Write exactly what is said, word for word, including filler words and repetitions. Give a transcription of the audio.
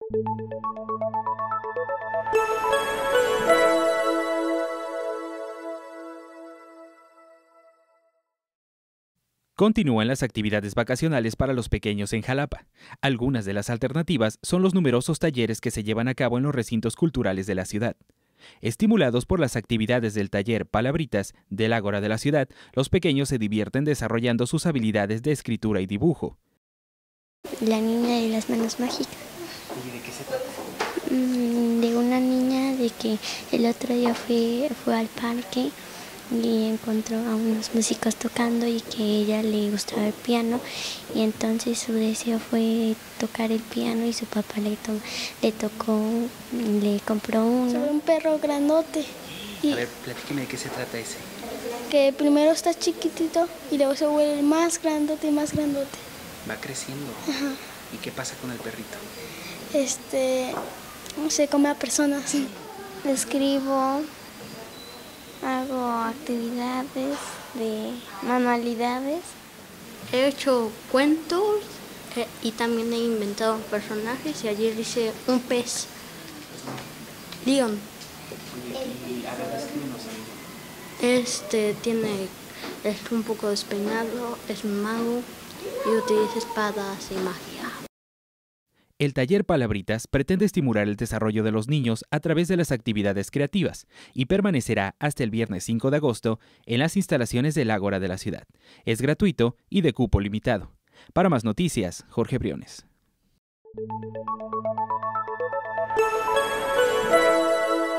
Continúan las actividades vacacionales para los pequeños en Jalapa. Algunas de las alternativas son los numerosos talleres que se llevan a cabo en los recintos culturales de la ciudad. Estimulados por las actividades del taller Palabritas del Ágora de la ciudad, los pequeños se divierten desarrollando sus habilidades de escritura y dibujo. La niña de las manos mágicas. ¿Y de qué se trata? De una niña de que el otro día fue, fue al parque y encontró a unos músicos tocando y que a ella le gustaba el piano, y entonces su deseo fue tocar el piano y su papá le, to le tocó, le compró uno. Sobre un perro grandote. Y a ver, platíqueme de qué se trata ese. Que primero está chiquitito y luego se vuelve más grandote y más grandote. Va creciendo. Ajá. ¿Y qué pasa con el perrito? Este, se come a personas. Escribo, hago actividades de manualidades. He hecho cuentos eh, y también he inventado personajes, y ayer hice un pez. León. Y a ver, descríbenos algo. Este tiene, es un poco despeinado, es un mago y utiliza espadas y magia. El taller Palabritas pretende estimular el desarrollo de los niños a través de las actividades creativas y permanecerá hasta el viernes cinco de agosto en las instalaciones del Ágora de la ciudad. Es gratuito y de cupo limitado. Para más noticias, Jorge Briones.